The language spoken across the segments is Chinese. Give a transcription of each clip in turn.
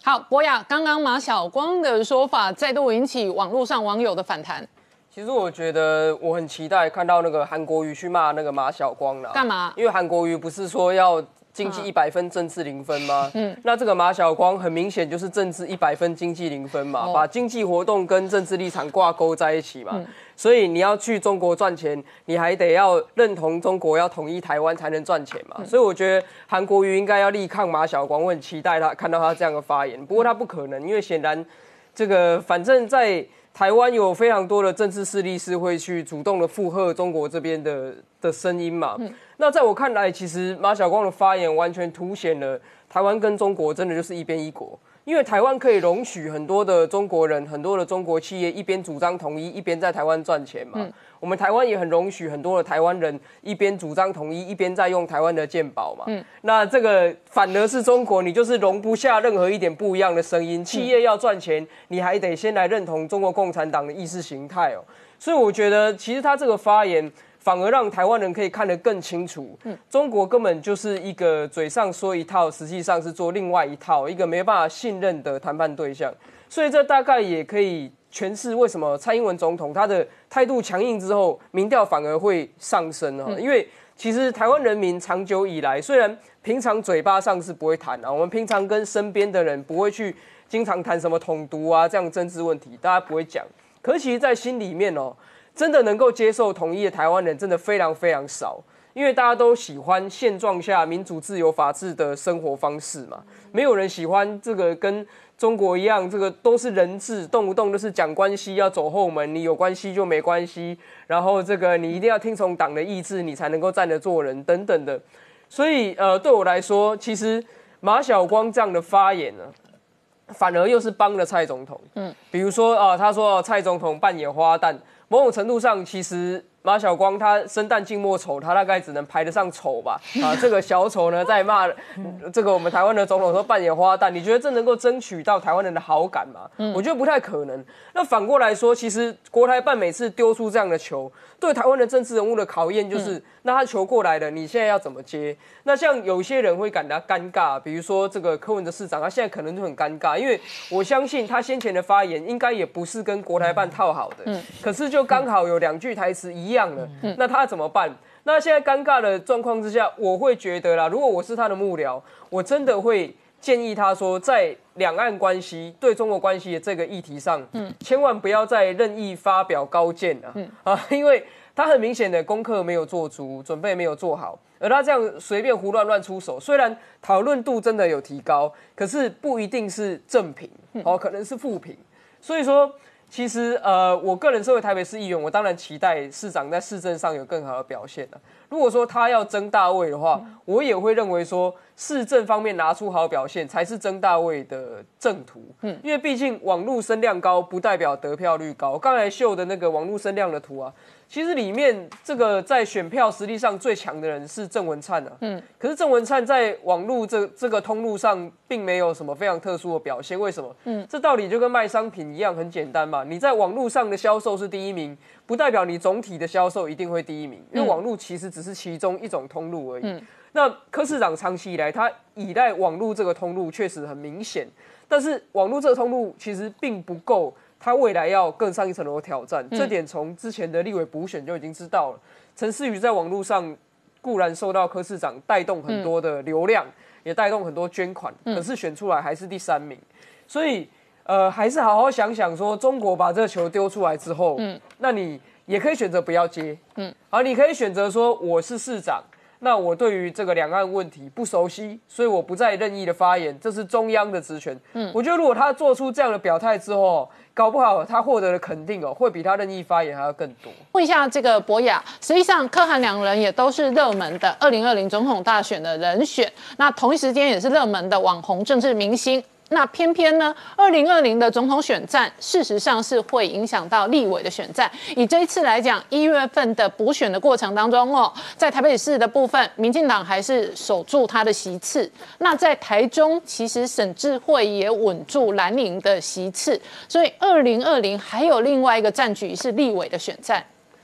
好，博雅，刚刚马晓光的说法再度引起网络上网友的反弹。 其实我觉得我很期待看到那个韩国瑜去骂那个马晓光啦。 干嘛？ 因为韩国瑜不是说要经济100分，政治0分吗？那这个马晓光很明显就是政治100分，经济0分嘛，把经济活动跟政治立场挂钩在一起嘛。所以你要去中国赚钱，你还得要认同中国要统一台湾才能赚钱嘛。所以我觉得韩国瑜应该要力抗马晓光，我很期待他看到他这样的发言。不过他不可能，因为显然这个反正在台湾有非常多的政治势力是会去主动的附和中国这边的声音嘛。那在我看来，其实马晓光的发言完全凸显了台湾跟中国真的就是一边一国。因为台湾可以容许很多的中国人、很多的中国企业一边主张统一，一边在台湾赚钱嘛。我们台湾也很容许很多的台湾人一边主张统一，一边在用台湾的健保嘛。那这个反而是中国，你就是容不下任何一点不一样的声音。企业要赚钱，你还得先来认同中国共产党的意识形态哦。所以我觉得，其实他这个发言反而让台湾人可以看得更清楚，中国根本就是一个嘴上说一套，实际上是做另外一套，一个没办法信任的谈判对象。所以这大概也可以诠释为什么蔡英文总统他的态度强硬之后，民调反而会上升啊。因为其实台湾人民长久以来，虽然平常嘴巴上是不会谈啊，我们平常跟身边的人不会去经常谈什么统独啊这样政治问题，大家不会讲。可是其实在心里面哦，真的能够接受统一的台湾人真的非常非常少，因为大家都喜欢现状下民主自由法治的生活方式嘛，没有人喜欢这个跟中国一样，这个都是人治，动不动就是讲关系要走后门，你有关系就没关系，然后这个你一定要听从党的意志，你才能够站得做人等等的。所以对我来说，其实马晓光这样的发言呢，反而又是帮了蔡总统。比如说他说蔡总统扮演花旦。某种程度上，其实马晓光他生旦净末丑，他大概只能排得上丑吧。这个小丑呢在骂这个我们台湾的总统说扮演花旦，你觉得这能够争取到台湾人的好感吗？我觉得不太可能。那反过来说，其实国台办每次丢出这样的球，对台湾的政治人物的考验就是，那他球过来了，你现在要怎么接？那像有些人会感到尴尬，比如说这个柯文哲市长，他现在可能就很尴尬，因为我相信他先前的发言应该也不是跟国台办套好的，可是就刚好有2句台词一样了，那他怎么办？那现在尴尬的状况之下，我会觉得啦，如果我是他的幕僚，我真的会建议他说，在两岸关系对中国关系的这个议题上，千万不要再任意发表高见因为他很明显的功课没有做足，准备没有做好，而他这样随便胡乱出手，虽然讨论度真的有提高，可是不一定是正评，可能是负评。所以说，其实我个人身为台北市议员，我当然期待市长在市政上有更好的表现如果说他要争大位的话，我也会认为说市政方面拿出好表现才是争大位的正途。因为毕竟网络声量高不代表得票率高。刚才秀的那个网络声量的图啊，其实里面这个在选票实力上最强的人是郑文灿可是郑文灿在网络这个通路上并没有什么非常特殊的表现。为什么？这道理就跟卖商品一样，很简单嘛。你在网络上的销售是第一名，不代表你总体的销售一定会第一名，因为网络其实只是其中一种通路而已。那柯市长长期以来，他依赖网络这个通路确实很明显，但是网络这个通路其实并不够他未来要更上一层楼的挑战。这点从之前的立委补选就已经知道了。陈思瑜在网络上固然受到柯市长带动很多的流量，也带动很多捐款，可是选出来还是第3名。所以还是好好想想说，中国把这个球丢出来之后，那你也可以选择不要接，你可以选择说我是市长，那我对于这个两岸问题不熟悉，所以我不再任意的发言，这是中央的职权。我觉得如果他做出这样的表态之后，搞不好他获得的肯定会比他任意发言还要更多。 问一下这个博雅，实际上柯韩两人也都是热门的2020总统大选的人选，那同一时间也是热门的网红政治明星。那偏偏呢，2020的总统选战，事实上是会影响到立委的选战。以这一次来讲，1月份的补选的过程当中在台北市的部分，民进党还是守住他的席次。那在台中，其实沈智慧也稳住蓝营的席次。所以2020还有另外一个战局是立委的选战。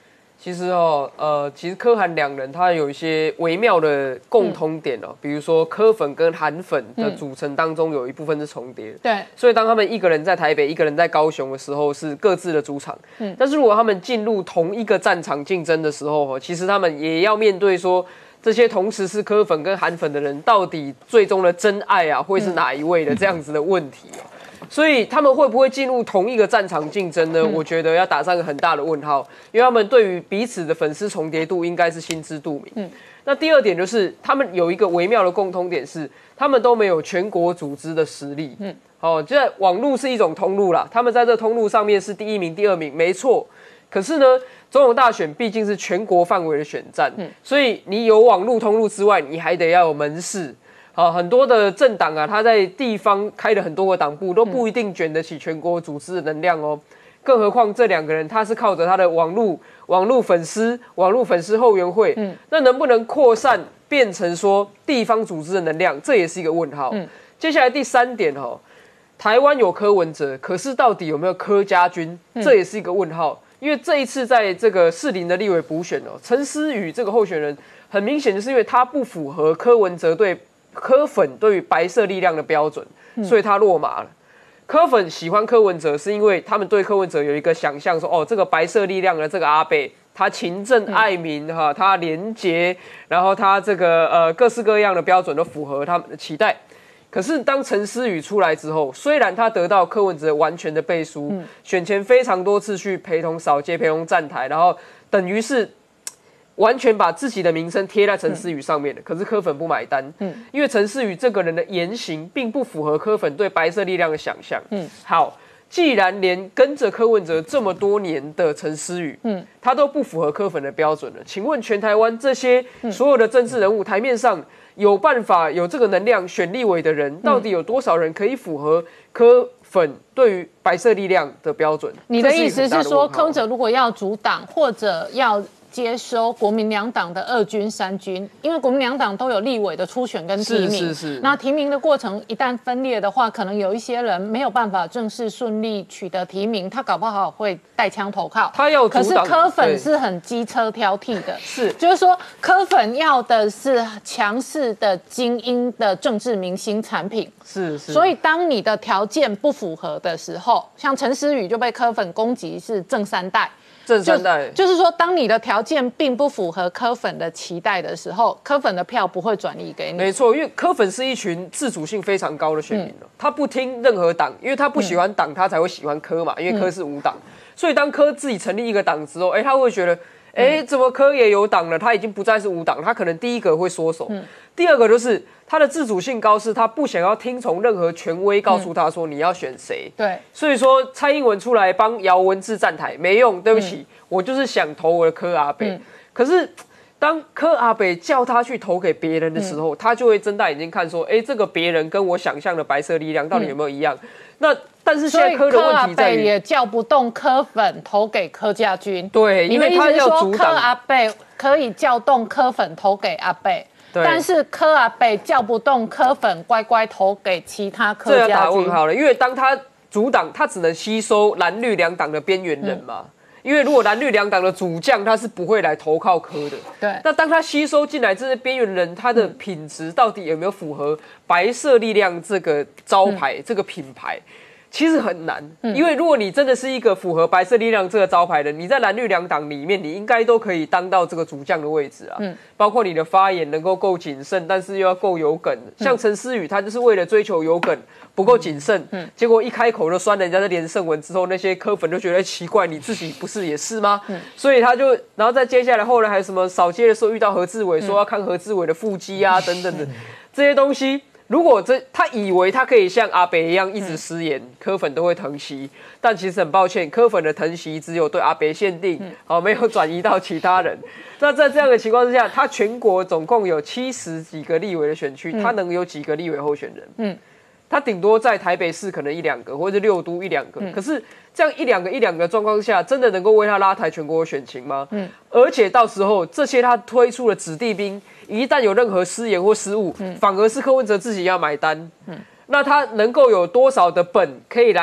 其实柯韩两人他有一些微妙的共通点哦，比如说柯粉跟韩粉的组成当中有一部分是重叠， 对， 所以当他们一个人在台北，一个人在高雄的时候是各自的主场，但是如果他们进入同一个战场竞争的时候，其实他们也要面对说这些同时是柯粉跟韩粉的人，到底最终的真爱啊会是哪一位的这样子的问题。所以他们会不会进入同一个战场竞争呢？我觉得要打上一个很大的问号，因为他们对于彼此的粉丝重叠度应该是心知肚明。那第二点就是他们有一个微妙的共通点是，他们都没有全国组织的实力。就在网络是一种通路啦，他们在这通路上面是第1名、第2名，没错。可是呢，总统大选毕竟是全国范围的选战，所以你有网络通路之外，你还得要有门市。很多的政党啊，他在地方开了很多个党部，都不一定卷得起全国组织的能量哦。更何况这两个人，他是靠着他的网络粉丝后援会，那能不能扩散变成说地方组织的能量，这也是一个问号。接下来第3点台湾有柯文哲，可是到底有没有柯家军，这也是一个问号。因为这一次在这个士林的立委补选陈思宇这个候选人，很明显就是因为他不符合柯文哲对柯粉对于白色力量的标准，所以他落马了。柯粉喜欢柯文哲，是因为他们对柯文哲有一个想象，说这个白色力量的这个阿伯，他勤政爱民他廉洁，然后他这个各式各样的标准都符合他们的期待。可是当陈思宇出来之后，虽然他得到柯文哲完全的背书，选前非常多次去陪同扫街、陪同站台，然后等于是完全把自己的名声贴在陈思宇上面的，可是柯粉不买单，因为陈思宇这个人的言行并不符合柯粉对白色力量的想象。好，既然连跟着柯文哲这么多年的陈思宇，他都不符合柯粉的标准了，请问全台湾这些所有的政治人物，台面上有办法有这个能量选立委的人，到底有多少人可以符合柯粉对于白色力量的标准？ 你的意思是说，柯文哲如果要阻挡或者要接收国民两党的2军、3军，因为国民两党都有立委的初选跟提名，那提名的过程一旦分裂的话，可能有一些人没有办法正式顺利取得提名，他搞不好会带枪投靠。 他要可是柯粉是很机车挑剔的， 是就是说柯粉要的是强势的精英的政治明星产品， 是。 所以当你的条件不符合的时候，像陈思宇就被柯粉攻击是正3代。就是说，当你的条件并不符合柯粉的期待的时候，柯粉的票不会转移给你。 没错，因为柯粉是一群自主性非常高的选民他不听任何党，因为他不喜欢党，他才会喜欢柯嘛。因为柯是无党，所以当柯自己成立一个党之后，他会觉得，怎么柯也有党了？他已经不再是无党，他可能第一个会缩手。第二个就是他的自主性高，是他不想要听从任何权威告诉他说你要选谁。 对， 所以说蔡英文出来帮姚文智站台没用，对不起，我就是想投我的柯阿北。可是当柯阿北叫他去投给别人的时候，他就会睁大眼睛看说，这个别人跟我想象的白色力量到底有没有一样？那但是现在柯的问题在于， 也叫不动柯粉投给柯家军。 对，因为他要阻挡。 柯阿北可以叫动柯粉投给阿北。但是柯阿北叫不动柯粉乖乖投给其他柯家军，这要打问号了。因为当他阻挡，他只能吸收蓝绿两党的边缘人嘛。因为如果蓝绿两党的主将他是不会来投靠柯的， 对。 那当他吸收进来这些边缘人，他的品质到底有没有符合白色力量这个招牌、这个品牌？其实很难，因为如果你真的是一个符合白色力量这个招牌的，你在蓝绿两党里面，你应该都可以当到这个主将的位置啊。包括你的发言能够够谨慎，但是又要够有梗。像陈思宇，他就是为了追求有梗，不够谨慎，结果一开口就酸人家的连胜文之后，那些柯粉就觉得奇怪，你自己不是也是吗？所以他就，然后再接下来后来还有什么扫街的时候遇到何志伟，说要看何志伟的腹肌啊等等的这些东西。如果他以为他可以像阿北一样一直失言，柯粉都会疼惜，但其实很抱歉，柯粉的疼惜只有对阿北限定，没有转移到其他人。那在这样的情况之下，他全国总共有70几个立委的选区，他能有几个立委候选人？他顶多在台北市可能1、2个，或者6都1、2个。可是这样1、2个状况下，真的能够为他拉抬全国的选情吗？而且到时候这些他推出的子弟兵，一旦有任何失言或失误，反而是柯文哲自己要买单。那他能够有多少的本可以来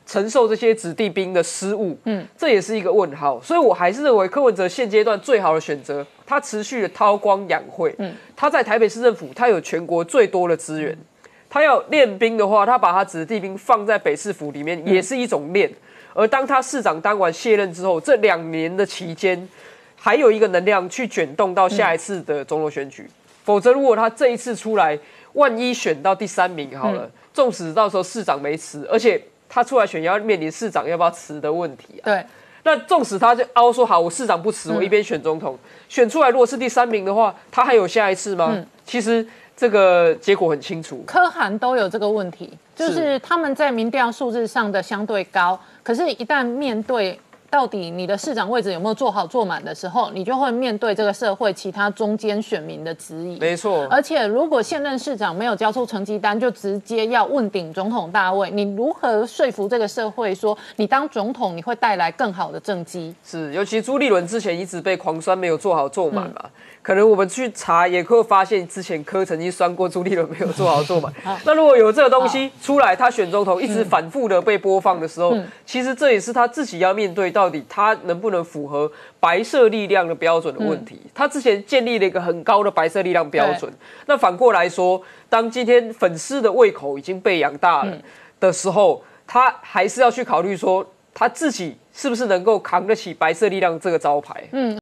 承受这些子弟兵的失误？这也是一个问号。所以我还是认为柯文哲现阶段最好的选择，他持续的韬光养晦。他在台北市政府，他有全国最多的资源。他要练兵的话，他把他子弟兵放在北市府里面，也是一种练。而当他市长当完卸任之后，这2年的期间，还有一个能量去卷动到下一次的总统选举。否则，如果他这一次出来，万一选到第3名好了，纵使到时候市长没辞，而且他出来选也要面临市长要不要辞的问题啊。 对。 那纵使他就凹说好，我市长不辞，我一边选总统，选出来如果是第3名的话，他还有下一次吗？其实这个结果很清楚， 柯韩都有这个问题，就是他们在民调数字上的相对高，可是一旦面对到底你的市长位置有没有做好做满的时候，你就会面对这个社会其他中间选民的质疑。 没错， 而且如果现任市长没有交出成绩单，就直接要问鼎总统大位，你如何说服这个社会说你当总统你会带来更好的政绩？ 是，尤其朱立伦之前一直被狂酸没有做好做满嘛。可能我们去查也会发现，之前柯曾经酸过朱立伦没有做好做满。那如果有这个东西出来，他选总统一直反复的被播放的时候，其实这也是他自己要面对到底他能不能符合白色力量的标准的问题。他之前建立了一个很高的白色力量标准，那反过来说，当今天粉丝的胃口已经被养大了的时候，他还是要去考虑说他自己是不是能够扛得起白色力量这个招牌。